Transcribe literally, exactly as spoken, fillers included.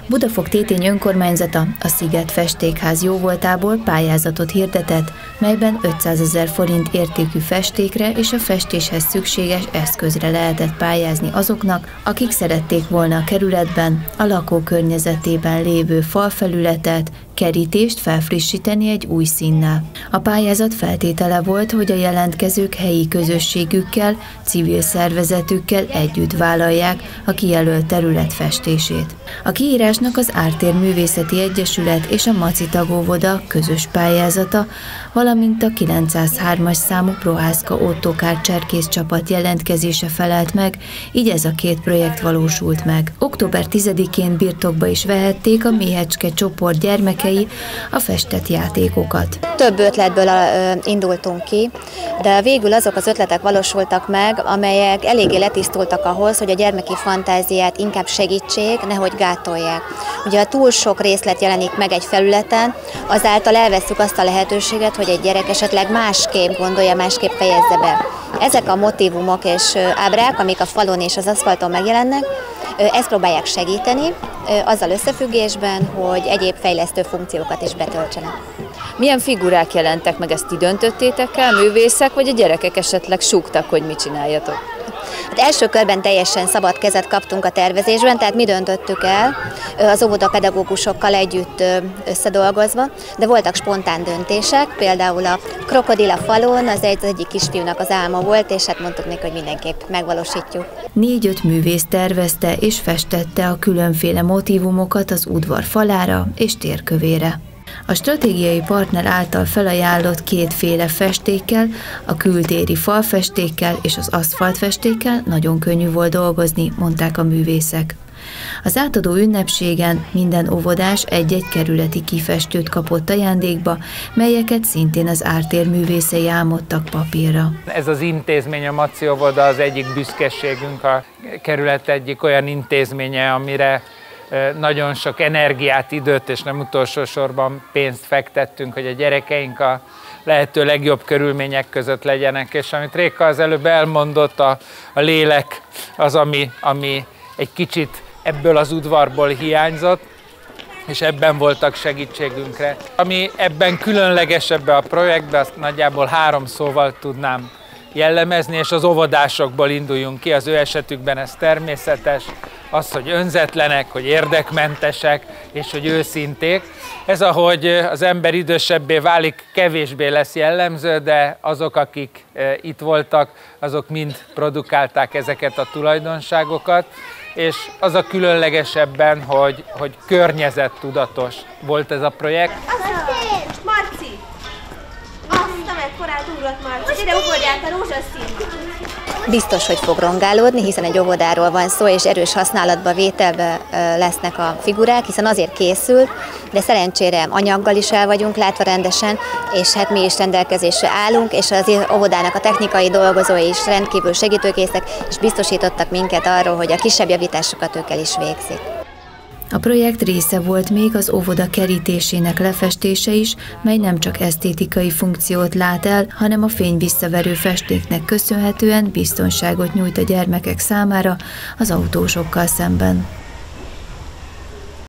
Budafok-Tétény önkormányzata a Sziget Festékház jóvoltából pályázatot hirdetett, melyben ötszázezer forint értékű festékre és a festéshez szükséges eszközre lehetett pályázni azoknak, akik szerették volna a kerületben, a lakókörnyezetében lévő falfelületet, kerítést felfrissíteni egy új színnel. A pályázat feltétele volt, hogy a jelentkezők helyi közösségükkel, civil szervezetükkel együtt vállalják a kijelölt terület festését. A kiírásnak az Ártér Művészeti Egyesület és a Maci Tagóvoda közös pályázata, valamint a kilencszázhármas számú Prohászka Ottokár cserkész csapat jelentkezése felelt meg, így ez a két projekt valósult meg. október tizedikén birtokba is vehették a Méhecske csoport gyermekei a festett játékokat. Több ötletből indultunk ki, de végül azok az ötletek valósultak meg, amelyek eléggé letisztultak ahhoz, hogy a gyermeki fantáziát inkább segítsék, nehogy gátolják. Ugye ha túl sok részlet jelenik meg egy felületen, azáltal elveszük azt a lehetőséget, hogy egy gyerek esetleg másképp gondolja, másképp fejezze be. Ezek a motívumok és ábrák, amik a falon és az aszfalton megjelennek, ezt próbálják segíteni, azzal összefüggésben, hogy egyéb fejlesztő funkciókat is betöltsenek. Milyen figurák jelentek meg, ezt ti döntöttétek el, művészek, vagy a gyerekek esetleg súgtak, hogy mit csináljatok? Hát első körben teljesen szabad kezet kaptunk a tervezésben, tehát mi döntöttük el az óvodapedagógusokkal együtt összedolgozva, de voltak spontán döntések, például a krokodil a falon, az egy, az egyik kisfiúnak az álma volt, és hát mondtuk neki, hogy mindenképp megvalósítjuk. Négy-öt művész tervezte és festette a különféle motívumokat az udvar falára és térkövére. A stratégiai partner által felajánlott kétféle festékkel, a kültéri falfestékkel és az aszfaltfestékkel nagyon könnyű volt dolgozni, mondták a művészek. Az átadó ünnepségen minden óvodás egy-egy kerületi kifestőt kapott ajándékba, melyeket szintén az Ártér művészei álmodtak papírra. Ez az intézmény, a Maci óvoda az egyik büszkeségünk, a kerület egyik olyan intézménye, amire nagyon sok energiát, időt és nem utolsó sorban pénzt fektettünk, hogy a gyerekeink a lehető legjobb körülmények között legyenek, és amit Réka az előbb elmondott, a, a lélek az, ami, ami egy kicsit ebből az udvarból hiányzott, és ebben voltak segítségünkre. Ami ebben különleges ebbe a projektbe, azt nagyjából három szóval tudnám jellemezni, és az óvodásokból induljunk ki, az ő esetükben ez természetes, az, hogy önzetlenek, hogy érdekmentesek, és hogy őszinték. Ez, ahogy az ember idősebbé válik, kevésbé lesz jellemző, de azok, akik itt voltak, azok mind produkálták ezeket a tulajdonságokat, és az a különlegesebben, hogy, hogy környezettudatos volt ez a projekt. Marci! Azt a mekkorát ugrott, Marci! Ide ugorjál a rózsaszín! Biztos, hogy fog rongálódni, hiszen egy óvodáról van szó, és erős használatba, vételbe lesznek a figurák, hiszen azért készült, de szerencsére anyaggal is el vagyunk látva rendesen, és hát mi is rendelkezésre állunk, és az óvodának a technikai dolgozói is rendkívül segítőkészek, és biztosítottak minket arról, hogy a kisebb javításokat ők el is végzik. A projekt része volt még az óvoda kerítésének lefestése is, mely nem csak esztétikai funkciót lát el, hanem a fényvisszaverő festéknek köszönhetően biztonságot nyújt a gyermekek számára az autósokkal szemben.